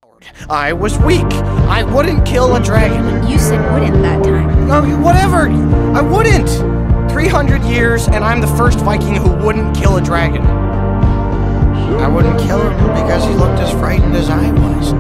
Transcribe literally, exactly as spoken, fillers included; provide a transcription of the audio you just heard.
I was weak. I wouldn't kill a dragon. You said wouldn't that time. No, whatever. I wouldn't. three hundred years, and I'm the first Viking who wouldn't kill a dragon. I wouldn't kill him because he looked as frightened as I was.